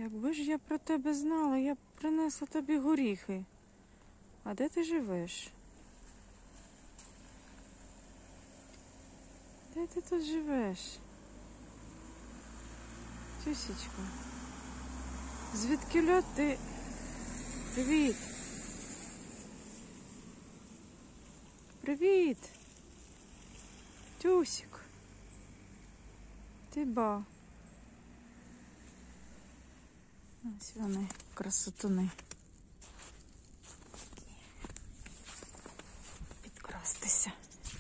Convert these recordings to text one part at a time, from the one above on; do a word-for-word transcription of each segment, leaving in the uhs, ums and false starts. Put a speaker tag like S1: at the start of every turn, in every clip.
S1: Якби ж я про тебе знала, я б принесла тобі горіхи. А де ти живеш? Де ти тут живеш? Тюсечка. Звідкиля ти? Привіт. Привіт. Тюсик. Ти ба. Ось вони, красотуни. Підкрастися.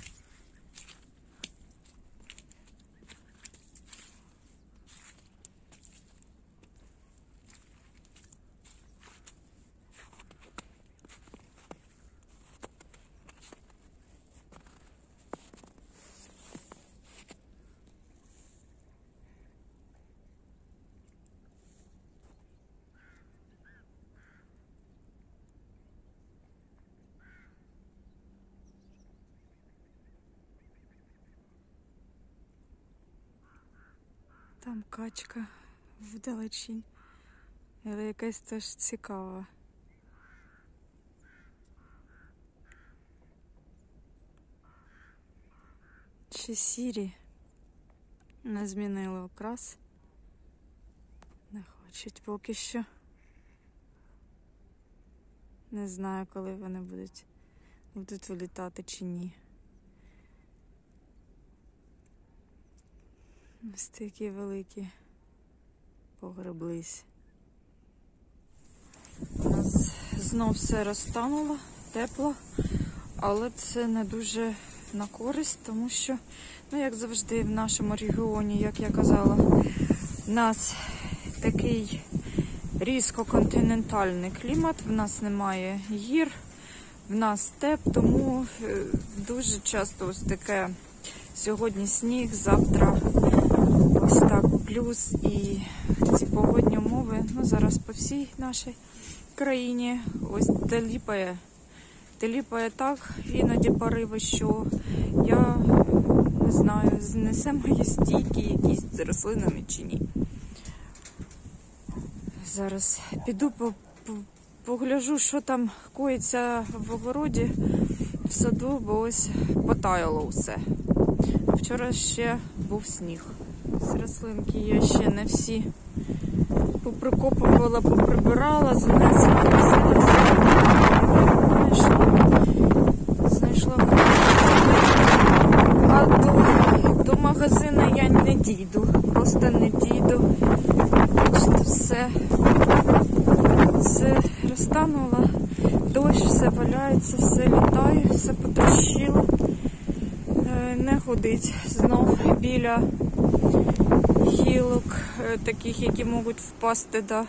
S1: Там качка вдалечінь, але якась теж цікава. Чи сірі не змінили окрас, не хочуть поки що. Не знаю, коли вони будуть, будуть вилітати чи ні. Ось такі великі погреблись. У нас знов все розтануло, тепло, але це не дуже на користь, тому що, ну як завжди в нашому регіоні, як я казала, в нас такий різко-континентальний клімат, в нас немає гір, в нас степ, тому дуже часто ось таке сьогодні сніг, завтра ось так плюс, і ці погодні умови, ну зараз по всій нашій країні ось теліпає. Теліпає так, іноді пориви, що я не знаю, знесе мої стійки якісь з рослинами чи ні. Зараз піду по, по, погляжу, що там коїться в огороді, в саду, бо ось потаяло все. А вчора ще був сніг. Ці рослинки я ще не всі поприкопувала, поприбирала, занесла все. Знайшла. А до, до магазину я не дійду, просто не дійду. Бачите, все, все розтануло, дощ, все валяється, все літає, все потрощило. Не ходить знов біля гілок, таких, які можуть впасти, да.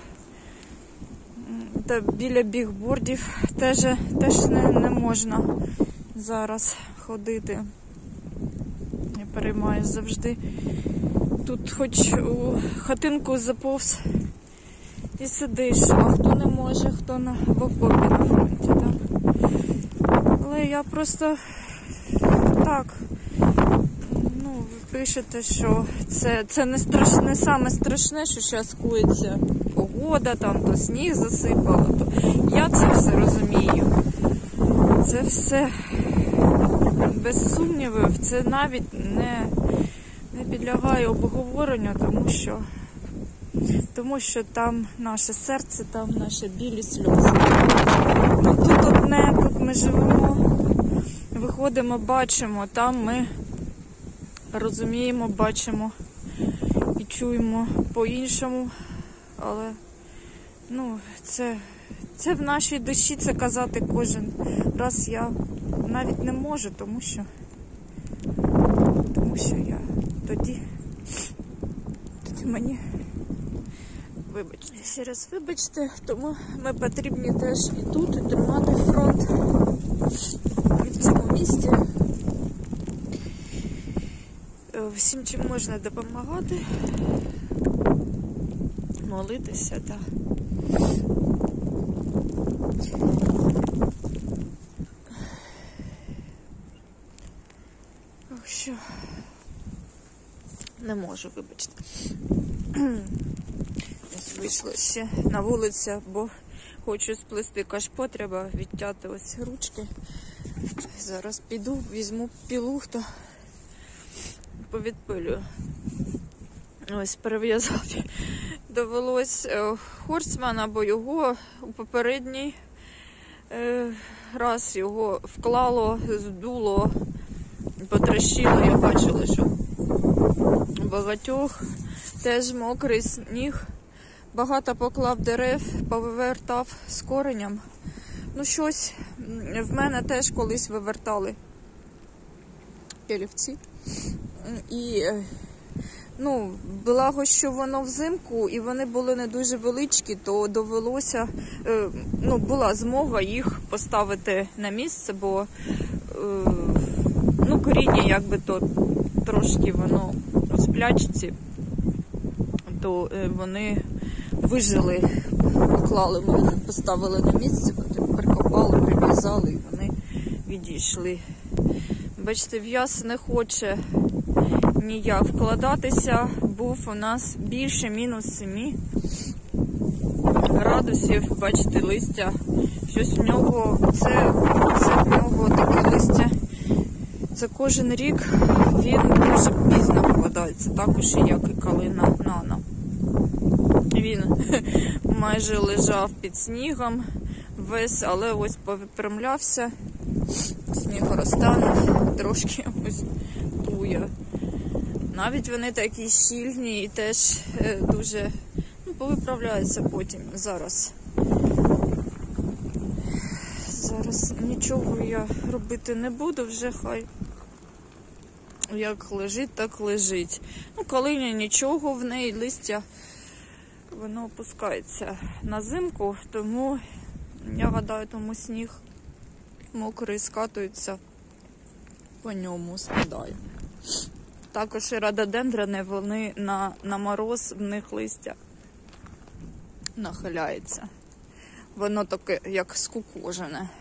S1: Та біля бігбордів теж, теж не, не можна зараз ходити. Я переймаюсь завжди. Тут хоч у хатинку заповз і сидиш, а хто не може, хто на в окопі на фронті. Да. Але я просто так, ну, ви пишете, що це, це не страшне, саме страшне, що зараз коїться погода, там то сніг засипало, то я це все розумію. Це все без сумнівів, це навіть не, не підлягає обговоренню, тому що, тому що там наше серце, там наші білі сльози. Ну, тут одне, тут ми живемо, виходимо, бачимо, там ми розуміємо, бачимо і чуємо по-іншому, але ну, це, це в нашій душі, це казати кожен раз я навіть не можу, тому що, тому що я тоді, тоді мені, вибачте, ще раз вибачте, тому ми потрібні теж і тут, і тримати фронт і в цьому місті. Всім, чим можна допомагати, молитися, так. Ох, що не можу, вибачте. вийшла ще на вулицю, бо хочу сплести кашпо, треба відтяти ось ручки. Зараз піду, візьму пілу та повідпилюю. Ось перев'язати довелось Хорсмана, бо його у попередній раз його вклало, здуло, потрощило. Я бачила, що багатьох теж мокрий сніг, багато поклав дерев, повивертав з коренем. Ну щось, в мене теж колись вивертали ялівці. І, ну, благо, що воно взимку, і вони були не дуже величкі, то довелося, ну, була змога їх поставити на місце, бо, ну, коріння, якби то трошки воно у сплячці, то вони вижили, поклали, ми поставили на місце, потім прикопали, прив'язали, і вони відійшли. Бачите, в'яз не хоче ніяк вкладатися, був у нас більше мінус семи градусів, бачите, листя, щось в нього, це, це в нього таке листя, це кожен рік він дуже пізно вкладається, також і як і калина нано. Він майже лежав під снігом весь, але ось повипрямлявся, сніг розтанув, трошки ось тує. Навіть вони такі щільні і теж дуже, ну, повиправляються потім. Зараз. Зараз нічого я робити не буду, вже хай як лежить, так лежить. Ну, калиня нічого, в неї листя, воно опускається на зимку, тому, я гадаю, тому сніг мокрий скатується, по ньому спадає. Також і рододендрани, вони на, на мороз, в них листя нахиляється. Воно таке, як скукожене.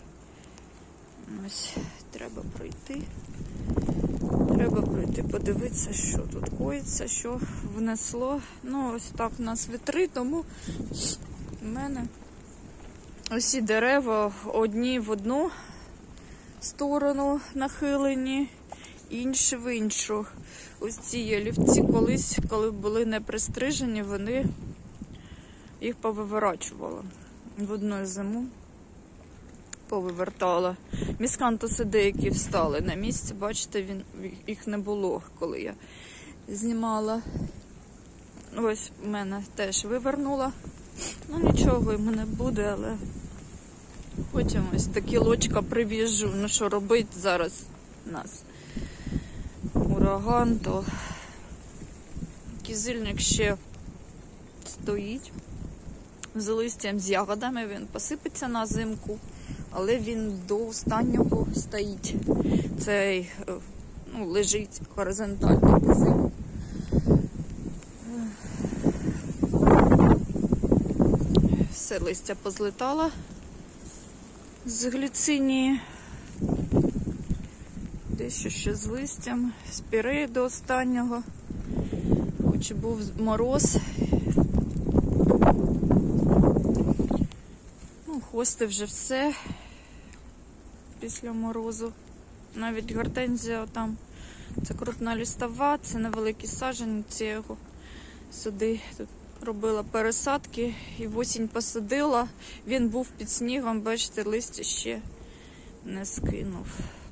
S1: Ось, треба пройти. Треба пройти, подивитися, що тут коїться, що внесло. Ну, ось так у нас вітри, тому в мене усі дерева одні в одну сторону нахилені, інші в іншу. Ось ці ялівці колись, коли були не пристрижені, вони їх повиворачували. В одну зиму повивертала. Міскантуси деякі встали на місці, бачите, він, їх не було, коли я знімала. Ось в мене теж вивернула. Ну нічого, йому не буде, але потім ось такі лочка прив'яжу. Ну що робити зараз у нас? Ураган, то кизильник ще стоїть з листям, з ягодами, він посипеться на зимку, але він до останнього стоїть. Цей, ну, лежить горизонтально кизильник. Все листя позлетало з гліцинії. Дещо ще з листям, спіреї до останнього, хоч і був мороз. Ну, хости вже все після морозу. Навіть гортензія там, це крупна листова, це невеликі саджанці, я його сюди тут робила пересадки і в осінь посадила. Він був під снігом, бачите, листя ще не скинув.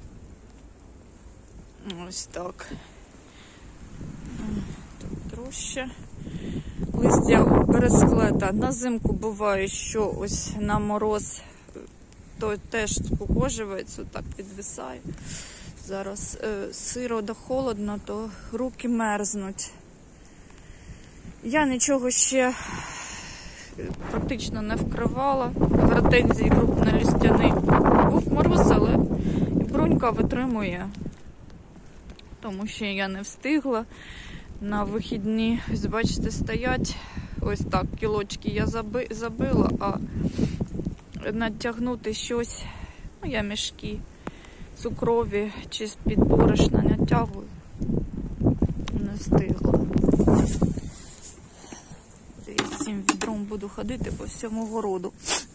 S1: Ось так. Тут троща. Листя бересклета на зимку буває, що ось на мороз то теж скукожується, так підвисає. Зараз е, сиро да холодно, то руки мерзнуть. Я нічого ще практично не вкривала. Гортензії крупнолистяний. Був мороз, але і брунька витримує. Тому що я не встигла на вихідні. Ось, бачите, стоять ось так, кілочки я заби, забила, а натягнути щось, ну, я мішки цукрові чи з-під борошна натягую. Не встигла. Дивіться, цим відром буду ходити по всьому городу.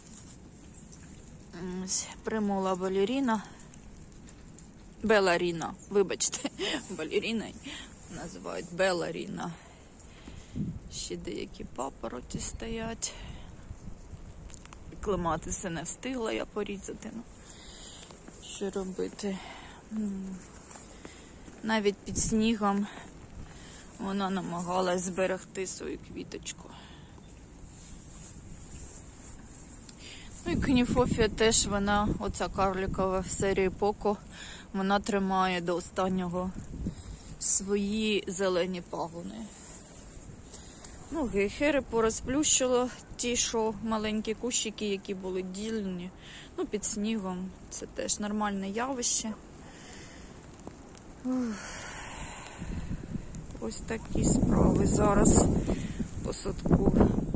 S1: Ось, примула балеріна. Беларіна, вибачте, балеріна називають Беларіна. Ще деякі папороті стоять. Клематиси не встигла я порізати. Ну, що робити? Навіть під снігом вона намагалась зберегти свою квіточку. Ну і Кніфофія теж вона, оця карликова в серії Поко, вона тримає до останнього свої зелені пагони. Ну, гейхери порозплющило ті, що маленькі кущики, які були дільні. Ну, під снігом. Це теж нормальне явище. Ух. Ось такі справи зараз по садку.